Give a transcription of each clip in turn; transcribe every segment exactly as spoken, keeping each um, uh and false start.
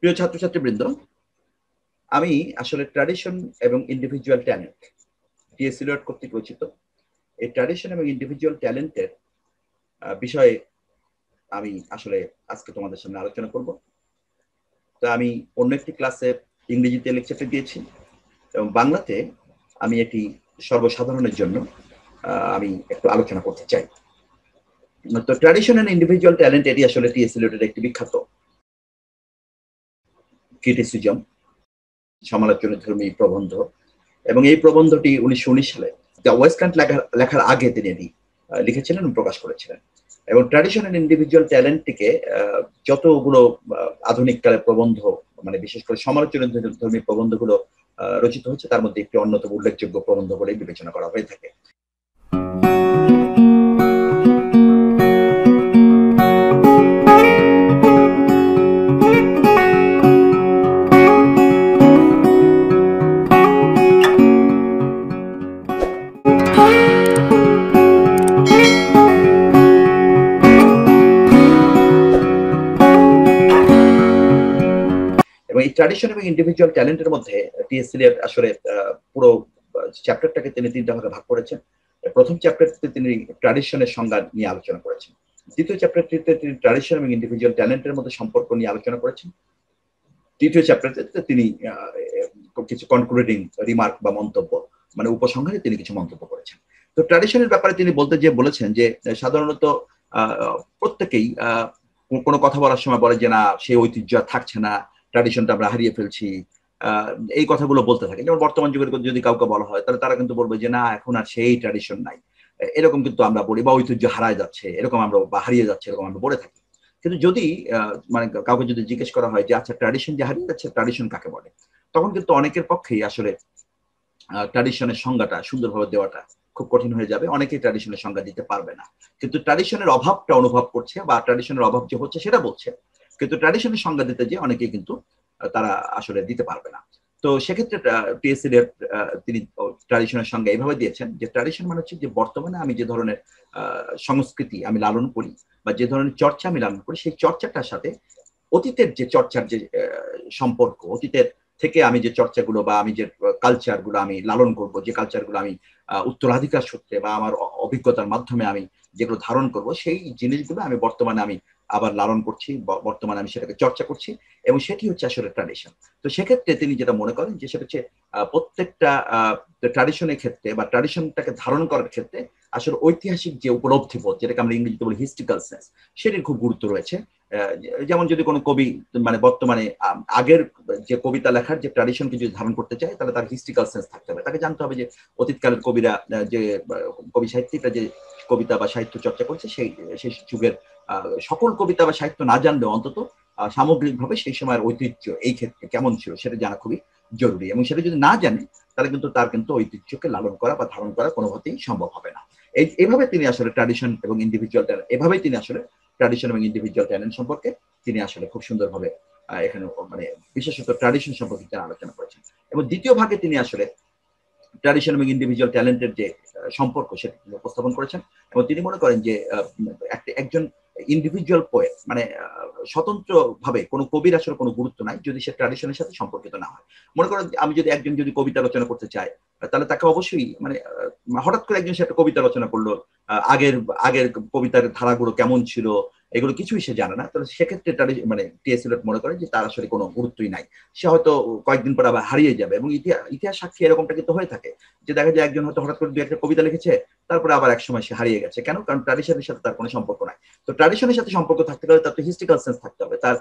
প্রিয় ছাত্রছাত্রীবৃন্দ, আমি আসলে ট্র্যাডিশন এবং ইন্ডিভিজুয়াল ট্যালেন্ট টিএস সিলেট কর্তৃক রচিত এই ট্র্যাডিশন এবং ইন্ডিভিজুয়াল ট্যালেন্টের বিষয়ে আমি আসলে আজকে তোমাদের সামনে আলোচনা করব। তো আমি অন্য একটি ক্লাসে ইংরেজিতে লেকচারটা দিয়েছি এবং বাংলাতে আমি এটি সর্বসাধারণের জন্য আমি একটু আলোচনা করতে চাই। তো ট্র্যাডিশন এন্ড ইন্ডিভিজুয়াল ট্যালেন্ট এটি আসলে টিএস সিলেটের একটি বিখ্যাত ক্রিটিসিজম, সমালোচনাধর্মী প্রবন্ধ, এবং এই প্রবন্ধটি উনিশশো উনিশ সালে দ্য ওয়েস্টল্যান্ড লেখার আগে তিনি এটি লিখেছিলেন এবং প্রকাশ করেছিলেন। এবং ট্র্যাডিশন এন্ড ইন্ডিভিজুয়াল ট্যালেন্টটিকে যতগুলো আধুনিক কালের প্রবন্ধ, মানে বিশেষ করে সমালোচনাধর্মী প্রবন্ধগুলো রচিত হয়েছে তার মধ্যে একটি অন্যতম উল্লেখযোগ্য প্রবন্ধ বলে বিবেচনা করা হয়ে থাকে। এবং এই ট্র্যাডিশন এবং ইন্ডিভিজুয়াল ট্যালেন্টের মধ্যে টিএস সিলেট আসলে পুরো চ্যাপ্টারটাকে তিনি তিনটা ভাগে ভাগ করেছেন। প্রথম চ্যাপ্টারটিতে তিনি ট্র্যাডিশনের সংজ্ঞা নিয়ে আলোচনা করেছেন। দ্বিতীয় চ্যাপ্টারটিতে তিনি ট্র্যাডিশন এবং ইন্ডিভিজুয়াল ট্যালেন্টের মধ্যে সম্পর্ক নিয়ে আলোচনা করেছেন। তৃতীয় চ্যাপ্টারটিতে তিনি কিছু কনক্লুডিং রিমার্ক বা মন্তব্য, মানে উপসংহারে তিনি কিছু মন্তব্য করেছেন। তো ট্র্যাডিশনের ব্যাপারে তিনি বলতে যে বলেছেন যে সাধারণত প্রত্যেকেই কোনো কথা বলার সময় বলে যে না, সেই ঐতিহ্য থাকছে না, ট্র্যাডিশনটা আমরা হারিয়ে ফেলছি, এই কথাগুলো বলতে থাকে। যেমন বর্তমান যুগের যদি কাউকে বলা হয় তাহলে তারা কিন্তু বলবে যে না, এখন আর সেই ট্র্যাডিশন নাই, এরকম কিন্তু আমরা বলি, বা ঐতিহ্য হারায় যাচ্ছে এরকম আমরা, বা হারিয়ে যাচ্ছে এরকম আমরা বলে থাকি। কিন্তু যদি মানে কাউকে যদি জিজ্ঞেস করা হয় যে আচ্ছা ট্র্যাডিশন যে হারিয়ে যাচ্ছে, ট্র্যাডিশন কাকে বলে, তখন কিন্তু অনেকের পক্ষেই আসলে ট্র্যাডিশনের সংজ্ঞাটা সুন্দরভাবে দেওয়াটা খুব কঠিন হয়ে যাবে। অনেকেই ট্র্যাডিশনের সংজ্ঞা দিতে পারবে না, কিন্তু ট্র্যাডিশনের অভাবটা অনুভব করছে বা ট্র্যাডিশনের অভাব যে হচ্ছে সেটা বলছে, কিন্তু ট্র্যাডিশনের সংজ্ঞা দিতে যে অনেকেই কিন্তু তারা আসলে দিতে পারবে না। তো সেক্ষেত্রে টিএস সিলেট তিনি ট্র্যাডিশনের সংজ্ঞা এইভাবে দিয়েছেন যে ট্র্যাডিশন মানে হচ্ছে যে বর্তমানে আমি যে ধরনের সংস্কৃতি আমি লালন করি বা যে ধরনের চর্চা আমি লালন করি, সেই চর্চাটার সাথে অতীতের যে চর্চার যে সম্পর্ক, অতীতের থেকে আমি যে চর্চাগুলো বা আমি যে কালচারগুলো আমি লালন করব, যে কালচারগুলো আমি উত্তরাধিকার সূত্রে বা আমার অভিজ্ঞতার মাধ্যমে আমি যেগুলো ধারণ করব, সেই জিনিসগুলো আমি বর্তমানে আমি আবার লালন করছি, বর্তমানে আমি সেটাকে চর্চা করছি, এবং সেটি হচ্ছে আসলে ট্র্যাডিশন। তো সেক্ষেত্রে তিনি যেটা মনে করেন যে সেটা হচ্ছে প্রত্যেকটা ট্র্যাডিশনের ক্ষেত্রে বা ট্র্যাডিশনটাকে ধারণ করার ক্ষেত্রে আসলে ঐতিহাসিক যে উপলব্ধিবোধ, যেটাকে আমরা ইংরেজিতে বলি হিস্ট্রিক্যাল সেন্স, সেটির খুব গুরুত্ব রয়েছে। যেমন যদি কোনো কবি মানে বর্তমানে আগের যে কবিতা লেখার যে ট্র্যাডিশনকে যদি ধারণ করতে চায়, তাহলে তার হিস্ট্রিক্যাল সেন্স থাকতে হবে। তাকে জানতে হবে যে অতীতকালের কবিরা, যে কবি সাহিত্যিকরা যে কবিতা বা সাহিত্য চর্চা করছে, সেই সেই যুগের সকল কবিতা বা সাহিত্য না জানলেও অন্তত সামগ্রিকভাবে সেই সময়ের ঐতিহ্য এই ক্ষেত্রে কেমন ছিল সেটা জানা খুবই জরুরি। এবং সেটা যদি না জানে তাহলে কিন্তু তার কিন্তু ঐতিহ্যকে লালন করা বা ধারণ করা কোনোভাবেই সম্ভব হবে না। এই এভাবে তিনি আসলে ট্র্যাডিশন এবং ইন্ডিভিজুয়াল ট্যালেন্ট, এভাবেই তিনি আসলে ট্র্যাডিশন এবং ইন্ডিভিজুয়াল ট্যালেন্ট সম্পর্কে তিনি আসলে খুব সুন্দরভাবে এখানে মানে বিশেষত ট্র্যাডিশন সম্পর্কে তিনি আলোচনা করেছেন। এবং দ্বিতীয় ভাগে তিনি আসলে ট্র্যাডিশন এবং ইন্ডিভিজুয়াল ট্যালেন্টের যে সম্পর্ক সেটা তিনি উপস্থাপন করেছেন। এবং তিনি মনে করেন যে একজন ইন্ডিভিজুয়াল পোয়েট মানে স্বতন্ত্র ভাবে কোনো কবির আসলে কোনো গুরুত্ব নাই যদি সে ট্র্যাডিশনের সাথে সম্পর্কিত না হয়। মনে করেন আমি যদি একজন যদি কবিতা রচনা করতে চাই, তাহলে তাকে অবশ্যই মানে হঠাৎ করে একজন সে একটা কবিতা রচনা করলো, আগের আগের কবিতার ধারাগুলো কেমন ছিল এগুলো কিছুই সে জানে না, তাহলে সেক্ষেত্রে মানে টিএস সিলেট মনে করে যে তার আসলে কোনো গুরুত্বই নাই, সে হয়তো কয়েকদিন পর আবার হারিয়ে যাবে। এবং ইতিহাস সাক্ষী এরকমটা কিন্তু হয়ে থাকে যে দেখা যায় একজন হয়তো হঠাৎ করে দু একটা কবিতা লিখেছে, তারপরে আবার এক সময় সে হারিয়ে গেছে। কেন? কারণ ট্র্যাডিশনের সাথে তার কোনো সম্পর্ক নাই। তো ট্র্যাডিশনের সাথে সম্পর্ক থাকতে গেলে তার তো হিস্ট্রিক্যাল সেন্স থাকতে হবে, তার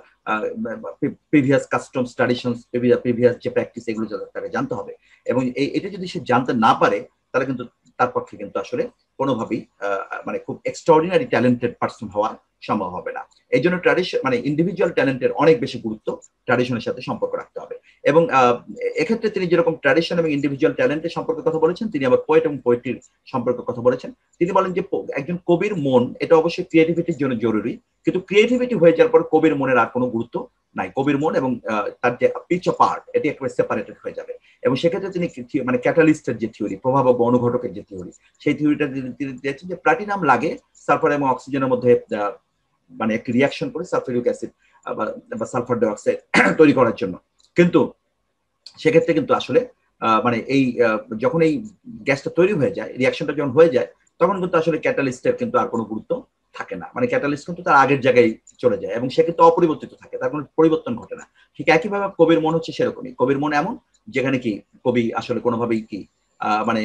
প্রিভিয়াস কাস্টমস, ট্র্যাডিশনস, প্রিভিয়াস যে প্র্যাকটিস এগুলো তাকে জানতে হবে। এবং এটা যদি সে জানতে না পারে তাহলে কিন্তু তার পক্ষে কিন্তু আসলে কোনোভাবেই মানে খুব এক্সট্রাঅর্ডিনারি ট্যালেন্টেড পার্সন হওয়া সম্ভব হবে না। এই জন্য ট্র্যাডিশন মানে ইন্ডিভিজুয়াল ট্যালেন্টের অনেক বেশি গুরুত্ব ট্র্যাডিশনের সাথে সম্পর্ক রাখতে হবে। এবং এক্ষেত্রে তিনি যেরকম ট্র্যাডিশন এবং ইন্ডিভিজুয়াল ট্যালেন্টের সম্পর্কে কথা বলেছেন, তিনি আবার পোয়েট এবং পোয়েট্রির সম্পর্কে কথা বলেছেন। তিনি বলেন যে একজন কবির মন এটা অবশ্যই ক্রিয়েটিভিটির জন্য জরুরি, কিন্তু ক্রিয়েটিভিটি হয়ে যাওয়ার পর কবির মনের আর কোনো গুরুত্ব নাই। কবির মন এবং তার যে পিচ অফ আর্ট এটি একেবারে সেপারেটেড হয়ে যাবে। এবং সেক্ষেত্রে তিনি মানে ক্যাটালিস্টের যে থিওরি, প্রভাবক বা অনুঘটকের যে থিওরি, সেই থিওরিটা তিনি দিয়েছেন যে প্লাটিনাম লাগে সালফার এবং অক্সিজেনের মধ্যে মানে একটি রিয়াকশন করে সালফিউরিক অ্যাসিড বা সালফার ডাইঅক্সাইড তৈরি করার জন্য। কিন্তু সেক্ষেত্রে কিন্তু আসলে মানে এই যখন এই গ্যাসটা তৈরি হয়ে যায়, রিয়াকশনটা যখন হয়ে যায়, তখন কিন্তু আসলে ক্যাটালিস্টের কিন্তু আর কোনো গুরুত্ব থাকে না। মানে ক্যাটালিস্ট কিন্তু তার আগের জায়গায় চলে যায় এবং সে কিন্তু অপরিবর্তিত থাকে, তার কোনো পরিবর্তন ঘটে না। ঠিক একইভাবে কবির মন হচ্ছে সেরকমই। কবির মন এমন যেখানে কি কবি আসলে কোনোভাবেই কি মানে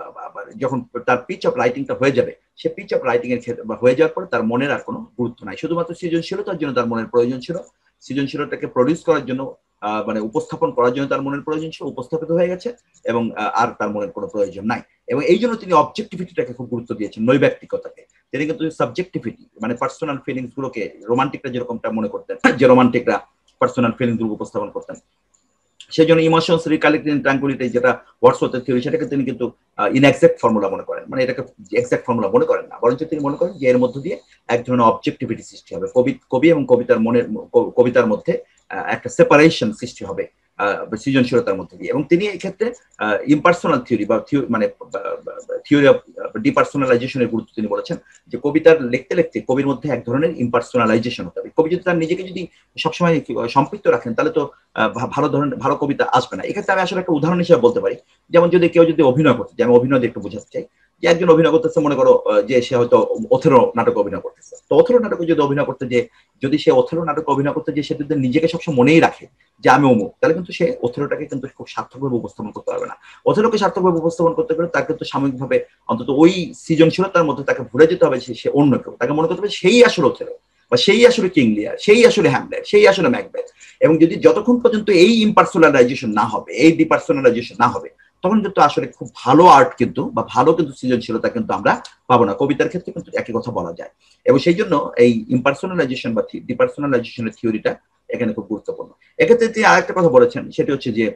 যখন তার পিচ অফ রাইটিংটা হয়ে যাবে, সে পিচ অফ রাইটিং এর ক্ষেত্রে হয়ে যাওয়ার পর তার মনের আর কোনো গুরুত্ব নাই। শুধুমাত্র সৃজনশীলতার জন্য তার মনের প্রয়োজন ছিল, সৃজনশীলতাকে প্রডিউস করার জন্য মানে উপস্থাপন করার জন্য তার মনের প্রয়োজন ছিল, উপস্থাপিত হয়ে গেছে এবং আর তার মনের কোনো প্রয়োজন নাই। এবং এই জন্য তিনি অবজেক্টিভিটিটাকে খুব গুরুত্ব দিয়েছেন, নৈব্যক্তিকতাকে। তিনি কিন্তু সাবজেক্টিভিটি মানে পার্সোনাল ফিলিংস গুলোকে, রোমান্টিকরা যেরকমটা মনে করতেন যে রোমান্টিকরা পার্সোনাল ফিলিংস গুলো উপস্থাপন করতেন, সেই জন্য ইমোশনস রিকালেক্টেড ইন ট্রাঙ্কুইলিটি যেটা ওয়ার্ডসওয়ার্থের থিওরি, সেটাকে তিনি কিন্তু ইনএক্সাক্ট ফর্মুলা মনে করেন, মানে এটাকে এক্সাক্ট ফর্মুলা মনে করেন না, বরঞ্চ তিনি মনে করেন যে এর মধ্য দিয়ে এক ধরনের অবজেক্টিভিটি সৃষ্টি হবে, কবি কবি এবং কবিতার মনের কবিতার মধ্যে একটা সেপারেশন সৃষ্টি হবে সৃজনশীলতার মধ্যে দিয়ে। এবং তিনি এই ক্ষেত্রে ইম্পার্সোনাল থিওরি বা মানে থিওরি অফ ডিপার্সোনালাইজেশনের গুরুত্ব তিনি বলেছেন, যে কবিতার লিখতে লিখতে কবির মধ্যে এক ধরনের ইম্পার্সোনালাইজেশন হতে হবে। কবি যদি তার নিজেকে যদি সবসময় সম্পৃক্ত রাখেন, তাহলে তো ভালো ধরনের ভালো কবিতা আসবে না। এক্ষেত্রে আমি আসলে একটা উদাহরণ হিসেবে বলতে পারি, যেমন যদি কেউ যদি অভিনয় করতে চায়, আমি অভিনয় দিয়ে একটু বোঝাতে চাই, যে একজন অভিনয় করতেছে, মনে করো যে সে হয়তো ওথেলো নাটক অভিনয় করতেছে, তো ওথেলো নাটকে যদি অভিনয় করতে যে যদি সে ওথেলো নাটক অভিনয় করতে যে সে যদি নিজেকে সবসময় মনেই রাখে যে আমি অমুক, তাহলে কিন্তু সে ওথেলোটাকে কিন্তু খুব সার্থকভাবে উপস্থাপন করতে পারবে না। ওথেলোকে সার্থকভাবে উপস্থাপন করতে গেলে তার কিন্তু সাময়িকভাবে অন্তত ওই সৃজনশীলতার মধ্যে তাকে ভুলে যেতে হবে সে অন্য কেউ, তাকে মনে করতে হবে সেই আসলে ওথেলো, বা সেই আসলে কিং লিয়ার, সেই আসলে হ্যামলেট, সেই আসলে ম্যাকবেথ। এবং যদি যতক্ষণ পর্যন্ত এই ইম্পার্সোনালাইজেশন না হবে, এই ডিপার্সোনালাইজেশন না হবে, তখন কিন্তু আসলে খুব ভালো আর্ট কিন্তু বা ভালো কিন্তু সৃজনশীলতা কিন্তু আমরা পাবো না। কবিতার ক্ষেত্রে কিন্তু একই কথা বলা যায়। এবং সেই জন্য এই ইম্পার্সোনালাইজেশন বা ডিপার্সোনালাইজেশনের থিওরিটা এখানে খুব গুরুত্বপূর্ণ। এক্ষেত্রে তিনি আরেকটা কথা বলেছেন, সেটি হচ্ছে যে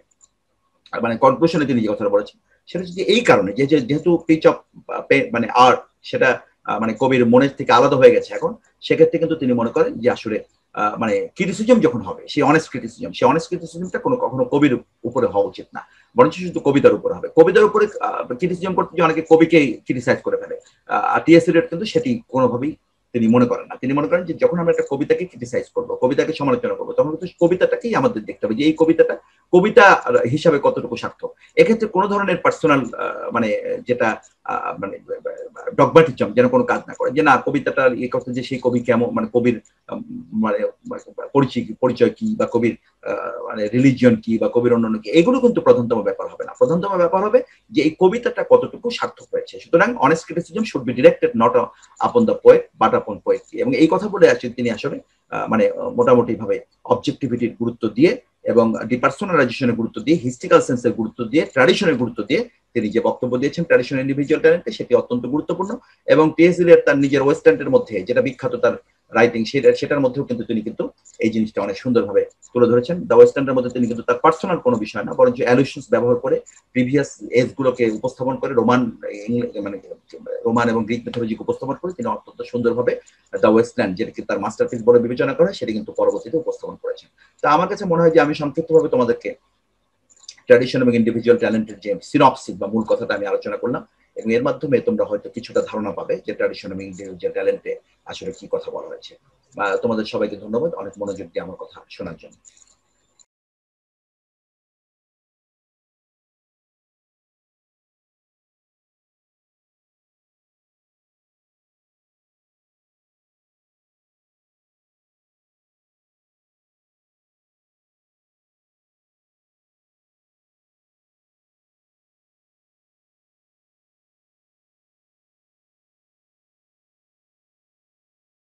মানে কনক্লুশনে তিনি যে কথাটা বলেছেন সেটা হচ্ছে যে এই কারণে যে যেহেতু পিচ অফ মানে আর্ট সেটা মানে কবির মনের থেকে আলাদা হয়ে গেছে এখন, সেক্ষেত্রে কিন্তু তিনি মনে করেন যে আসলে মানে ক্রিটিসিজম যখন হবে, সেই অনেস্ট ক্রিটিসিজম, সেই অনেস্ট ক্রিটিসিজমটা কোনো কখনো কবির উপরে হওয়া উচিত না, বরঞ্চ শুধু কবিতার উপরে হবে। কবিতার উপরে ক্রিটিসিজম করতে যে অনেকে কবিকে ক্রিটিসাইজ করে ফেলে, আর টিএস এলিয়ট কিন্তু সেটি কোনোভাবেই তিনি মনে করেন না। তিনি মনে করেন যে যখন আমরা একটা কবিতাকে ক্রিটিসাইজ করবো, কবিতাকে সমালোচনা করবো, তখন কিন্তু কবিতাটাকেই আমাদের দেখতে হবে যে এই কবিতাটা কবিতা হিসাবে কতটুকু সার্থক। এক্ষেত্রে কোনো ধরনের পার্সোনাল মানে যেটা মানে ডগমাটিজম যেন কোনো কাজ না করে, যে না কবিতাটা ইয়ে করতে যে সেই কবি কেমন, মানে কবির মানে পরিচয় পরিচয় কি বা কবির মানে রিলিজিয়ন কি বা কবির অন্যান্য কি, এগুলো কিন্তু প্রধানতম ব্যাপার হবে না। প্রধানতম ব্যাপার হবে যে এই কবিতাটা কতটুকু সার্থক হয়েছে। সুতরাং honest criticism should be directed not upon the poet but upon poetry. এবং এই কথা বলে আসলে তিনি আসলে মানে মোটামুটি ভাবে অবজেক্টিভিটির গুরুত্ব দিয়ে এবং ডিপার্সোনালাইজেশনের গুরুত্ব দিয়ে, হিস্ট্রিক্যাল সেন্সের গুরুত্ব দিয়ে, ট্র্যাডিশনের গুরুত্ব দিয়ে তিনি যে বক্তব্য দিয়েছেন ট্র্যাডিশনাল ইন্ডিভিজুয়াল ট্যালেন্টে, সেটি অত্যন্ত গুরুত্বপূর্ণ। এবং টিএস এলিয়ট তার নিজের ওয়েস্টার্নের মধ্যে যেটা বিখ্যাত তার রাইটিং, সেটা সেটার মধ্যেও কিন্তু তিনি কিন্তু এই জিনিসটা অনেক সুন্দরভাবে তুলে ধরেছেন। দ্য ওয়েস্টার্নের মধ্যে তিনি কিন্তু তার পার্সোনাল কোনো বিষয় না, বরঞ্চ অ্যালুশনস ব্যবহার করে প্রিভিয়াস এজ গুলোকে উপস্থাপন করে, রোমান মানে রোমান এবং গ্রিক মেথোলজিকে উপস্থাপন করে তিনি অত্যন্ত সুন্দরভাবে দ্য ওয়েস্টল্যান্ড, যেটাকে তার মাস্টারপিস বলে বিবেচনা করে, সেটা কিন্তু পরবর্তীতে উপস্থাপন করেছেন। তো আমার কাছে মনে হয় যে আমি সংক্ষিপ্তভাবে তোমাদেরকে ট্র্যাডিশন এবং ইন্ডিভিজুয়াল ট্যালেন্টের যে সিনপসিস বা মূল কথাটা আমি আলোচনা করলাম, এবং এর মাধ্যমে তোমরা হয়তো কিছুটা ধারণা পাবে যে ট্র্যাডিশন এবং ইন্ডিভিজুয়াল ট্যালেন্টে আসলে কি কথা বলা হয়েছে। বা তোমাদের সবাইকে ধন্যবাদ অনেক মনোযোগ দিয়ে আমার কথা শোনার জন্য।